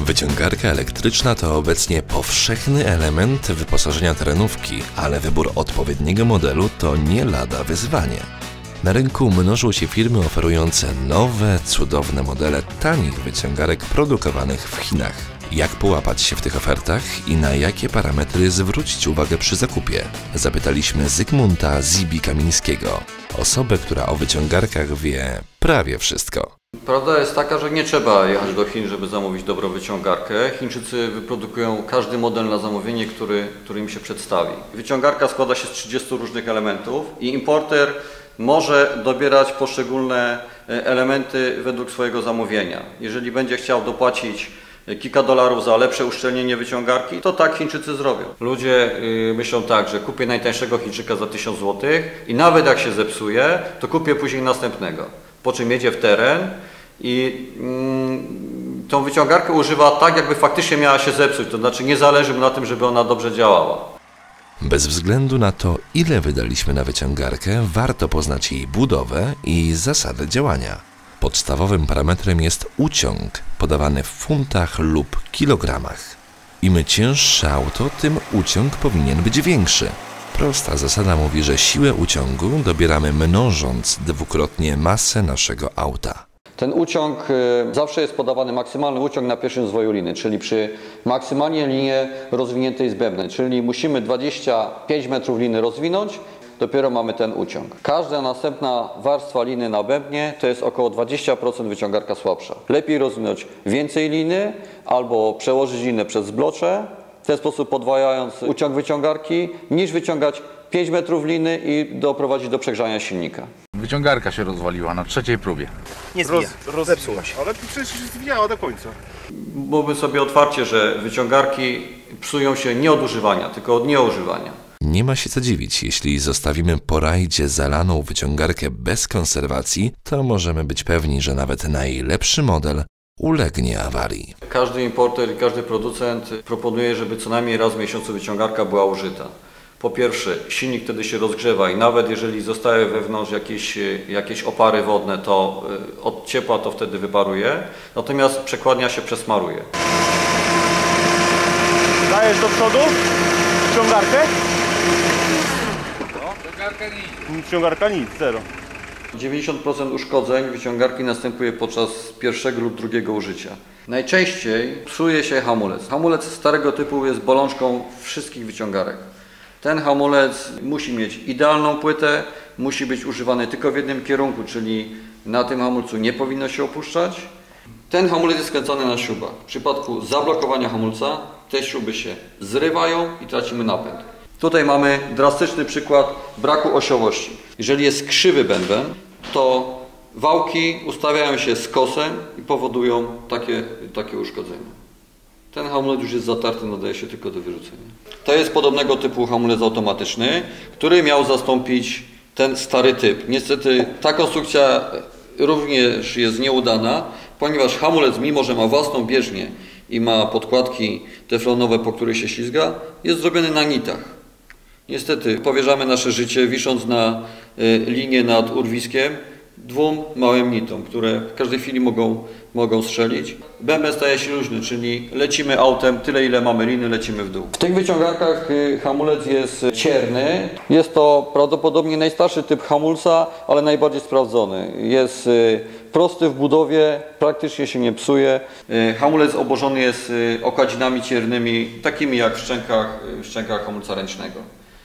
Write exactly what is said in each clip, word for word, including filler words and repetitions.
Wyciągarka elektryczna to obecnie powszechny element wyposażenia terenówki, ale wybór odpowiedniego modelu to nie lada wyzwanie. Na rynku mnożą się firmy oferujące nowe, cudowne modele tanich wyciągarek produkowanych w Chinach. Jak połapać się w tych ofertach i na jakie parametry zwrócić uwagę przy zakupie? Zapytaliśmy Zygmunta Zibi-Kamińskiego, osobę, która o wyciągarkach wie prawie wszystko. Prawda jest taka, że nie trzeba jechać do Chin, żeby zamówić dobrą wyciągarkę. Chińczycy wyprodukują każdy model na zamówienie, który, który im się przedstawi. Wyciągarka składa się z trzydziestu różnych elementów i importer może dobierać poszczególne elementy według swojego zamówienia. Jeżeli będzie chciał dopłacić kilka dolarów za lepsze uszczelnienie wyciągarki, to tak Chińczycy zrobią. Ludzie yy, myślą tak, że kupię najtańszego Chińczyka za tysiąc złotych i nawet jak się zepsuje, to kupię później następnego. Po czym jedzie w teren i yy, tą wyciągarkę używa tak, jakby faktycznie miała się zepsuć, to znaczy nie zależy mu na tym, żeby ona dobrze działała. Bez względu na to, ile wydaliśmy na wyciągarkę, warto poznać jej budowę i zasady działania. Podstawowym parametrem jest uciąg, podawany w funtach lub kilogramach. Im cięższe auto, tym uciąg powinien być większy. Prosta zasada mówi, że siłę uciągu dobieramy mnożąc dwukrotnie masę naszego auta. Ten uciąg zawsze jest podawany maksymalny uciąg na pierwszym zwoju liny, czyli przy maksymalnie linie rozwiniętej z bębnem, czyli musimy dwadzieścia pięć metrów liny rozwinąć, dopiero mamy ten uciąg. Każda następna warstwa liny na bębnie to jest około dwadzieścia procent wyciągarka słabsza. Lepiej rozwinąć więcej liny albo przełożyć linę przez zblocze, w ten sposób podwajając uciąg wyciągarki, niż wyciągać pięć metrów liny i doprowadzić do przegrzania silnika. Wyciągarka się rozwaliła na trzeciej próbie. Nie zwija, roz, zepsuła się. Ale przecież zwijała do końca. Mówmy sobie otwarcie, że wyciągarki psują się nie od używania, tylko od nieużywania. Nie ma się co dziwić, jeśli zostawimy po rajdzie zalaną wyciągarkę bez konserwacji, to możemy być pewni, że nawet najlepszy model ulegnie awarii. Każdy importer i każdy producent proponuje, żeby co najmniej raz w miesiącu wyciągarka była użyta. Po pierwsze, silnik wtedy się rozgrzewa i nawet jeżeli zostały wewnątrz jakieś, jakieś opary wodne, to od ciepła to wtedy wyparuje, natomiast przekładnia się przesmaruje. Dajesz do przodu wyciągarkę? No, wyciągarka nic. Wyciągarka nic, zero. dziewięćdziesiąt procent uszkodzeń wyciągarki następuje podczas pierwszego lub drugiego użycia. Najczęściej psuje się hamulec. Hamulec starego typu jest bolączką wszystkich wyciągarek. Ten hamulec musi mieć idealną płytę, musi być używany tylko w jednym kierunku, czyli na tym hamulcu nie powinno się opuszczać. Ten hamulec jest skręcony na śrubach. W przypadku zablokowania hamulca te śruby się zrywają i tracimy napęd. Tutaj mamy drastyczny przykład braku osiowości. Jeżeli jest krzywy bęben, to wałki ustawiają się z kosem i powodują takie, takie uszkodzenia. Ten hamulec już jest zatarty, nadaje się tylko do wyrzucenia. To jest podobnego typu hamulec automatyczny, który miał zastąpić ten stary typ. Niestety ta konstrukcja również jest nieudana, ponieważ hamulec, mimo że ma własną bieżnię i ma podkładki teflonowe, po których się ślizga, jest zrobiony na nitach. Niestety powierzamy nasze życie, wisząc na y, linię nad urwiskiem, dwóm małym nitom, które w każdej chwili mogą, mogą strzelić. Bęben staje się luźny, czyli lecimy autem, tyle ile mamy liny, lecimy w dół. W tych wyciągarkach y, hamulec jest cierny. Jest to prawdopodobnie najstarszy typ hamulca, ale najbardziej sprawdzony. Jest y, prosty w budowie, praktycznie się nie psuje. Y, hamulec obłożony jest y, okładzinami ciernymi, takimi jak w szczękach, y, w szczękach hamulca ręcznego.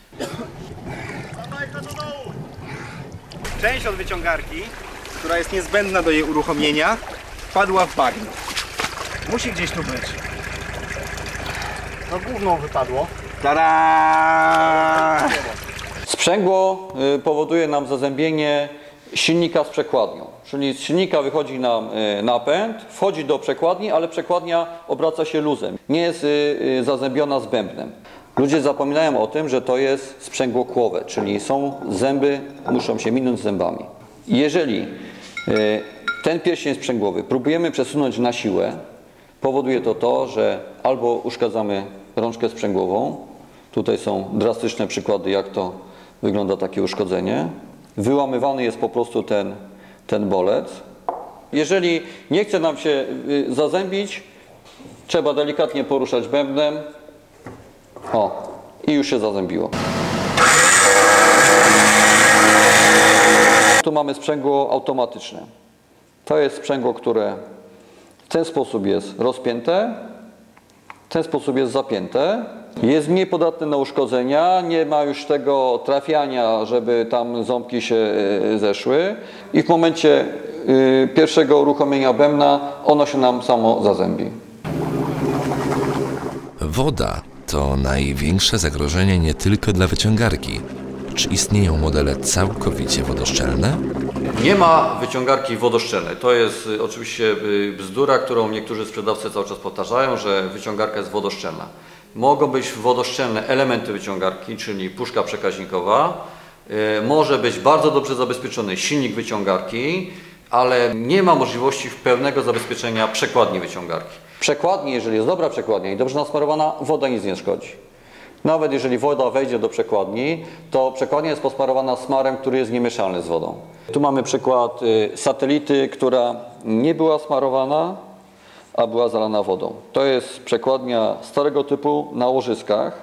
Część od wyciągarki, która jest niezbędna do jej uruchomienia, wpadła w bagno. Musi gdzieś tu być. No gówno wypadło. Tada! Sprzęgło powoduje nam zazębienie silnika z przekładnią. Czyli z silnika wychodzi nam napęd, wchodzi do przekładni, ale przekładnia obraca się luzem. Nie jest zazębiona z bębnem. Ludzie zapominają o tym, że to jest sprzęgło kłowe, czyli są zęby, muszą się minąć zębami. Jeżeli ten pierścień sprzęgłowy próbujemy przesunąć na siłę, powoduje to to, że albo uszkadzamy rączkę sprzęgłową, tutaj są drastyczne przykłady, jak to wygląda takie uszkodzenie, wyłamywany jest po prostu ten, ten bolec. Jeżeli nie chce nam się zazębić, Trzeba delikatnie poruszać bębnem. O, i już się zazębiło. Tu mamy sprzęgło automatyczne. To jest sprzęgło, które w ten sposób jest rozpięte, w ten sposób jest zapięte. Jest mniej podatne na uszkodzenia, nie ma już tego trafiania, żeby tam ząbki się zeszły. I w momencie pierwszego uruchomienia bębna ono się nam samo zazębi. Woda to największe zagrożenie nie tylko dla wyciągarki. Czy istnieją modele całkowicie wodoszczelne? Nie ma wyciągarki wodoszczelnej. To jest y, oczywiście y, bzdura, którą niektórzy sprzedawcy cały czas powtarzają, że wyciągarka jest wodoszczelna. Mogą być wodoszczelne elementy wyciągarki, czyli puszka przekaźnikowa. Y, może być bardzo dobrze zabezpieczony silnik wyciągarki, ale nie ma możliwości pełnego zabezpieczenia przekładni wyciągarki. Przekładni, jeżeli jest dobra przekładnia i dobrze nasmarowana, woda nic nie szkodzi. Nawet jeżeli woda wejdzie do przekładni, to przekładnia jest posmarowana smarem, który jest niemieszalny z wodą. Tu mamy przykład y, satelity, która nie była smarowana, a była zalana wodą. To jest przekładnia starego typu na łożyskach.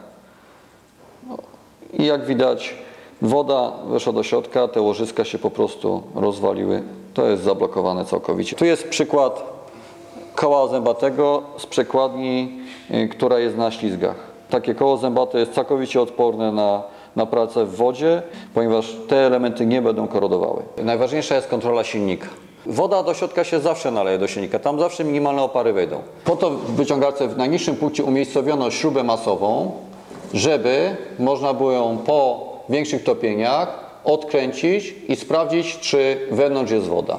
I jak widać, woda weszła do środka, te łożyska się po prostu rozwaliły. To jest zablokowane całkowicie. Tu jest przykład koła zębatego z przekładni, y, która jest na ślizgach. Takie koło zębate jest całkowicie odporne na, na pracę w wodzie, ponieważ te elementy nie będą korodowały. Najważniejsza jest kontrola silnika. Woda do środka się zawsze naleje do silnika, tam zawsze minimalne opary wejdą. Po to w wyciągarce w najniższym punkcie umiejscowiono śrubę masową, żeby można było ją po większych topieniach odkręcić i sprawdzić, czy wewnątrz jest woda.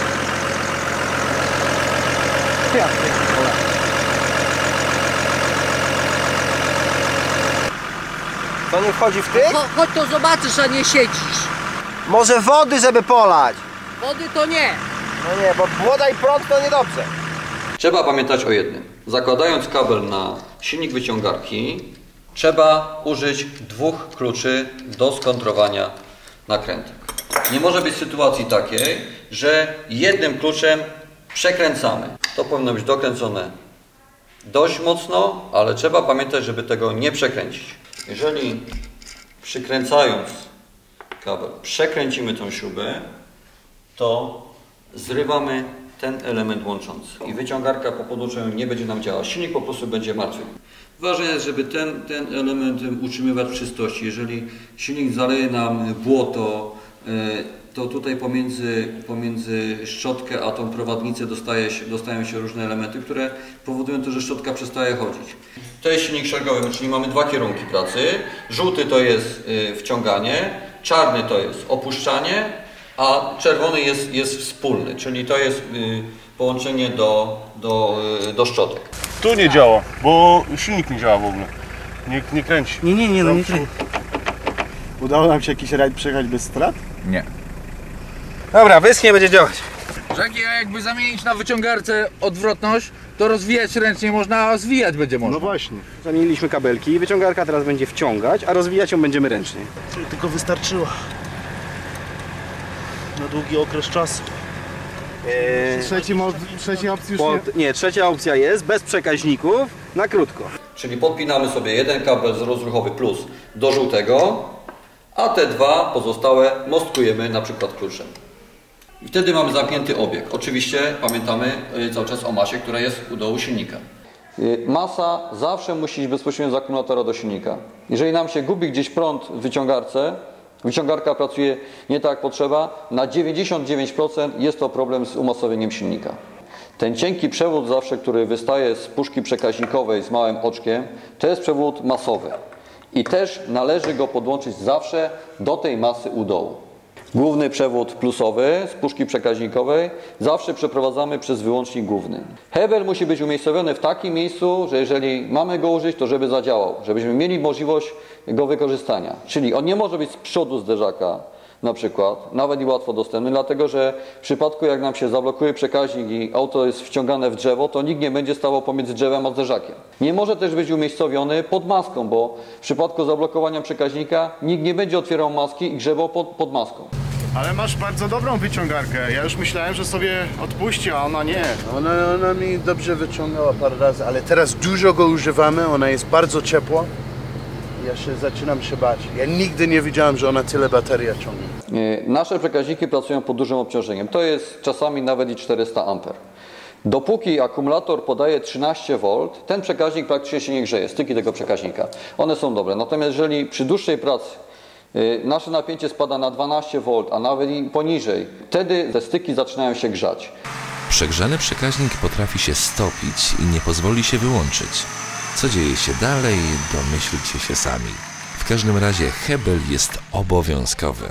To nie wchodzi w tych? No, chodź to zobaczysz, a nie siedzisz. Może wody, żeby polać. Wody to nie. No nie, bo woda i prąd to niedobrze. Trzeba pamiętać o jednym. Zakładając kabel na silnik wyciągarki, trzeba użyć dwóch kluczy do skontrowania nakrętek. Nie może być sytuacji takiej, że jednym kluczem przekręcamy. To powinno być dokręcone dość mocno, ale trzeba pamiętać, żeby tego nie przekręcić. Jeżeli przykręcając kabel przekręcimy tą śrubę, to zrywamy ten element łączący i wyciągarka po podłączeniu nie będzie nam działała. Silnik po prostu będzie martwy. Ważne jest, żeby ten, ten element utrzymywać w czystości. Jeżeli silnik zaleje nam błoto, to tutaj pomiędzy, pomiędzy szczotkę a tą prowadnicę dostaje się, dostają się różne elementy, które powodują to, że szczotka przestaje chodzić. To jest silnik szeregowy, czyli mamy dwa kierunki pracy. Żółty to jest wciąganie, czarny to jest opuszczanie, a czerwony jest, jest wspólny, czyli to jest połączenie do, do, do szczotek. Tu nie działa, bo silnik nie działa w ogóle. Nie, nie kręci. Nie, nie, nie, no nie kręci. Udało nam się jakiś rajd przejechać bez strat? Nie. Dobra, wyschnie, będzie działać. Że jakby zamienić na wyciągarce odwrotność, to rozwijać ręcznie można, a zwijać będzie można. No właśnie. Zamieniliśmy kabelki i wyciągarka teraz będzie wciągać, a rozwijać ją będziemy ręcznie. Czyli tylko wystarczyło na długi okres czasu. Eee, Trzeci mod, trzeciej opcji już pod, nie, trzecia opcja jest bez przekaźników na krótko. Czyli podpinamy sobie jeden kabel z rozruchowy plus do żółtego, a te dwa pozostałe mostkujemy na przykład kluczem. I wtedy mamy zamknięty obieg. Oczywiście pamiętamy cały czas o masie, która jest u dołu silnika. Masa zawsze musi iść bezpośrednio z akumulatora do silnika. Jeżeli nam się gubi gdzieś prąd w wyciągarce, wyciągarka pracuje nie tak jak potrzeba, na dziewięćdziesiąt dziewięć procent jest to problem z umocowieniem silnika. Ten cienki przewód zawsze, który wystaje z puszki przekaźnikowej z małym oczkiem, to jest przewód masowy. I też należy go podłączyć zawsze do tej masy u dołu. Główny przewód plusowy z puszki przekaźnikowej zawsze przeprowadzamy przez wyłącznik główny. Hebel musi być umiejscowiony w takim miejscu, że jeżeli mamy go użyć, to żeby zadziałał, żebyśmy mieli możliwość go wykorzystania. Czyli on nie może być z przodu zderzaka na przykład, nawet i łatwo dostępny, dlatego że w przypadku jak nam się zablokuje przekaźnik i auto jest wciągane w drzewo, to nikt nie będzie stawał pomiędzy drzewem a zderzakiem. Nie może też być umiejscowiony pod maską, bo w przypadku zablokowania przekaźnika nikt nie będzie otwierał maski i grzebał pod, pod maską. Ale masz bardzo dobrą wyciągarkę. Ja już myślałem, że sobie odpuści, a ona nie. Ona, ona mi dobrze wyciągała parę razy, ale teraz dużo go używamy, ona jest bardzo ciepła. Ja się zaczynam się bać. Ja nigdy nie widziałem, że ona tyle bateria ciągnie. Nasze przekaźniki pracują pod dużym obciążeniem. To jest czasami nawet i czterysta amperów. Dopóki akumulator podaje trzynaście wolt, ten przekaźnik praktycznie się nie grzeje, styki tego przekaźnika. One są dobre. Natomiast jeżeli przy dłuższej pracy nasze napięcie spada na dwanaście wolt, a nawet i poniżej, wtedy te styki zaczynają się grzać. Przegrzany przekaźnik potrafi się stopić i nie pozwoli się wyłączyć. Co dzieje się dalej, domyślcie się sami. W każdym razie hebel jest obowiązkowy.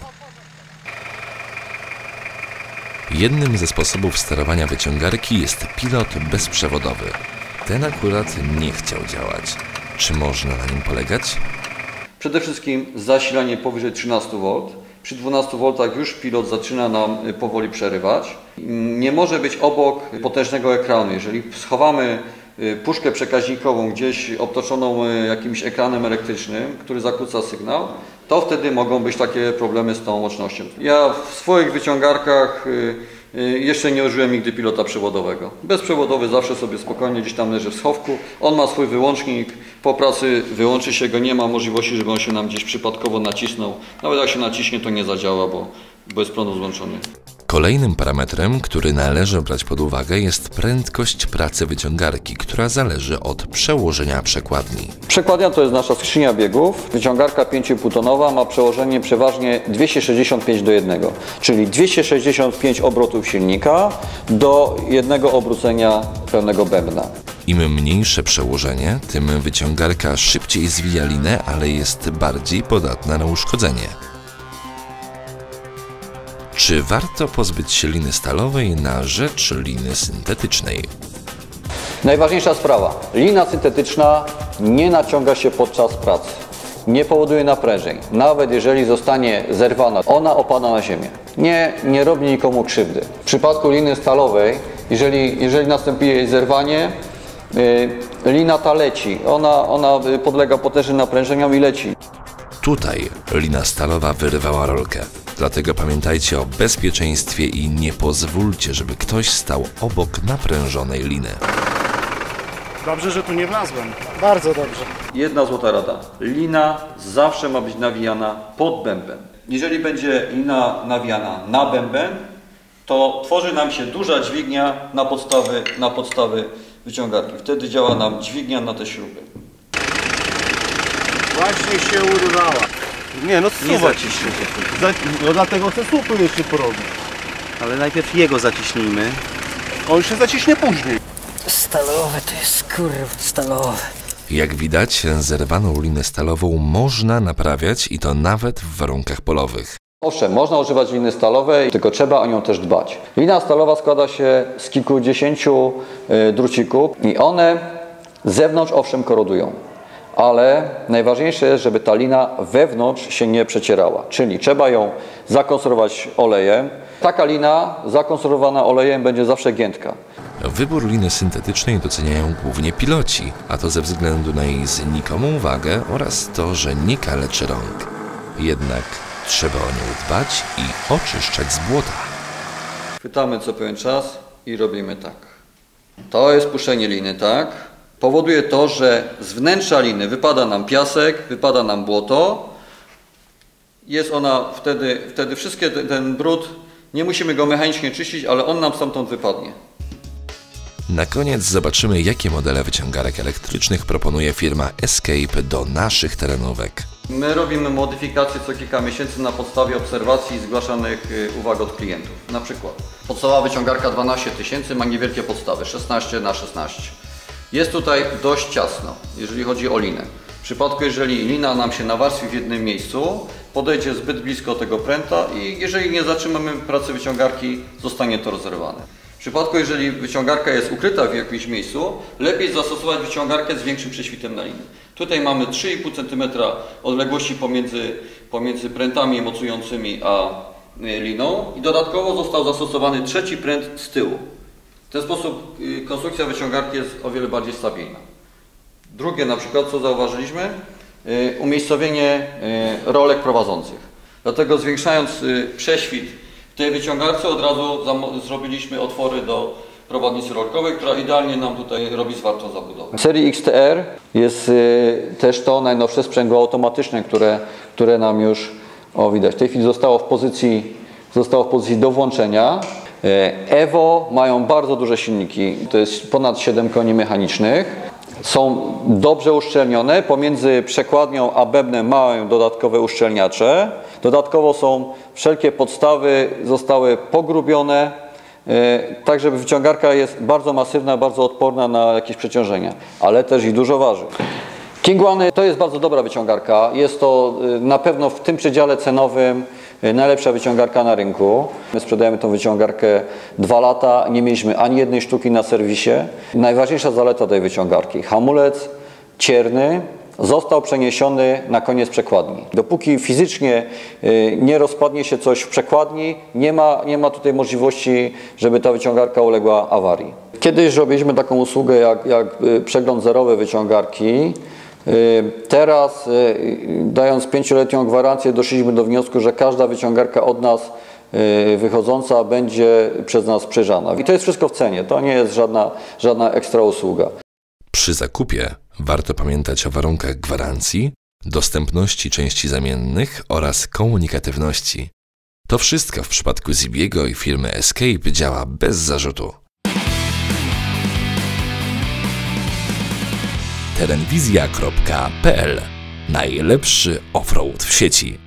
Jednym ze sposobów sterowania wyciągarki jest pilot bezprzewodowy. Ten akurat nie chciał działać. Czy można na nim polegać? Przede wszystkim zasilanie powyżej trzynastu wolt. Przy dwunastu woltach już pilot zaczyna nam powoli przerywać. Nie może być obok potężnego ekranu. Jeżeli schowamy puszkę przekaźnikową gdzieś obtoczoną jakimś ekranem elektrycznym, który zakłóca sygnał, to wtedy mogą być takie problemy z tą łącznością. Ja w swoich wyciągarkach jeszcze nie użyłem nigdy pilota przewodowego. Bezprzewodowy zawsze sobie spokojnie gdzieś tam leży w schowku. On ma swój wyłącznik. Po pracy wyłączy się go, nie ma możliwości, żeby on się nam gdzieś przypadkowo nacisnął. Nawet jak się naciśnie, to nie zadziała, bo, bo jest prądu złączony. Kolejnym parametrem, który należy brać pod uwagę, jest prędkość pracy wyciągarki, która zależy od przełożenia przekładni. Przekładnia to jest nasza skrzynia biegów. Wyciągarka pięć i pół tonowa ma przełożenie przeważnie dwieście sześćdziesiąt pięć do jednego, czyli dwieście sześćdziesiąt pięć obrotów silnika do jednego obrócenia pełnego bębna. Im mniejsze przełożenie, tym wyciągarka szybciej zwija linę, ale jest bardziej podatna na uszkodzenie. Czy warto pozbyć się liny stalowej na rzecz liny syntetycznej? Najważniejsza sprawa. Lina syntetyczna nie naciąga się podczas pracy. Nie powoduje naprężeń. Nawet jeżeli zostanie zerwana, ona opada na ziemię. Nie, nie robi nikomu krzywdy. W przypadku liny stalowej, jeżeli, jeżeli następuje jej zerwanie, yy, lina ta leci. Ona, ona podlega potężnym naprężeniom i leci. Tutaj lina stalowa wyrywała rolkę. Dlatego pamiętajcie o bezpieczeństwie i nie pozwólcie, żeby ktoś stał obok naprężonej liny. Dobrze, że tu nie wlazłem. Bardzo dobrze. Jedna złota rada. Lina zawsze ma być nawijana pod bęben. Jeżeli będzie lina nawijana na bęben, to tworzy nam się duża dźwignia na podstawy, na podstawy wyciągarki. Wtedy działa nam dźwignia na te śruby. Właśnie się urwała. Nie, no Nie suwa. zaciśnij się. Za, no dlatego chcę słupu jeszcze porobić. Ale najpierw jego zaciśnijmy. On się zaciśnie później. Stalowe to jest kurwa stalowe. Jak widać, zerwaną linę stalową można naprawiać i to nawet w warunkach polowych. Owszem, można używać liny stalowej, tylko trzeba o nią też dbać. Lina stalowa składa się z kilkudziesięciu drucików i one z zewnątrz owszem korodują. Ale najważniejsze jest, żeby ta lina wewnątrz się nie przecierała. Czyli trzeba ją zakonserwować olejem. Taka lina zakonserwowana olejem będzie zawsze giętka. Wybór liny syntetycznej doceniają głównie piloci, a to ze względu na jej znikomą wagę oraz to, że nie kaleczy rąk. Jednak trzeba o nią dbać i oczyszczać z błota. Chwytamy co pewien czas i robimy tak. To jest puszczenie liny, tak? Powoduje to, że z wnętrza liny wypada nam piasek, wypada nam błoto. Jest ona wtedy, wtedy wszystkie ten brud, nie musimy go mechanicznie czyścić, ale on nam stamtąd wypadnie. Na koniec zobaczymy, jakie modele wyciągarek elektrycznych proponuje firma Escape do naszych terenówek. My robimy modyfikacje co kilka miesięcy na podstawie obserwacji i zgłaszanych uwag od klientów. Na przykład podstawowa wyciągarka dwanaście tysięcy ma niewielkie podstawy, szesnaście na szesnaście. Jest tutaj dość ciasno, jeżeli chodzi o linę. W przypadku, jeżeli lina nam się nawarstwi w jednym miejscu, podejdzie zbyt blisko tego pręta i jeżeli nie zatrzymamy pracy wyciągarki, zostanie to rozerwane. W przypadku, jeżeli wyciągarka jest ukryta w jakimś miejscu, lepiej zastosować wyciągarkę z większym prześwitem na linie. Tutaj mamy trzy i pół centymetra odległości pomiędzy, pomiędzy prętami mocującymi a liną i dodatkowo został zastosowany trzeci pręt z tyłu. W ten sposób konstrukcja wyciągarki jest o wiele bardziej stabilna. Drugie na przykład, co zauważyliśmy, umiejscowienie rolek prowadzących. Dlatego zwiększając y, prześwit w tej wyciągarce od razu zrobiliśmy otwory do prowadnicy rolkowej, która idealnie nam tutaj robi zwartą zabudowę. W serii X T R jest y, też to najnowsze sprzęgło automatyczne, które, które nam już, o widać, w tej chwili zostało w pozycji, zostało w pozycji do włączenia. Evo mają bardzo duże silniki, to jest ponad siedem koni mechanicznych. Są dobrze uszczelnione, pomiędzy przekładnią a bębnem mają dodatkowe uszczelniacze. Dodatkowo są wszelkie podstawy, zostały pogrubione, tak żeby wyciągarka jest bardzo masywna, bardzo odporna na jakieś przeciążenia, ale też i dużo waży. King One to jest bardzo dobra wyciągarka, jest to na pewno w tym przedziale cenowym najlepsza wyciągarka na rynku. My sprzedajemy tą wyciągarkę dwa lata, nie mieliśmy ani jednej sztuki na serwisie. Najważniejsza zaleta tej wyciągarki, hamulec cierny został przeniesiony na koniec przekładni. Dopóki fizycznie nie rozpadnie się coś w przekładni, nie ma, nie ma tutaj możliwości, żeby ta wyciągarka uległa awarii. Kiedyś robiliśmy taką usługę jak, jak przegląd zerowy wyciągarki. Teraz, dając pięcioletnią gwarancję, doszliśmy do wniosku, że każda wyciągarka od nas wychodząca będzie przez nas przejrzana. I to jest wszystko w cenie, to nie jest żadna, żadna ekstra usługa. Przy zakupie warto pamiętać o warunkach gwarancji, dostępności części zamiennych oraz komunikatywności. To wszystko w przypadku Zibiego i firmy Escape działa bez zarzutu. terenwizja kropka p l. Najlepszy offroad w sieci.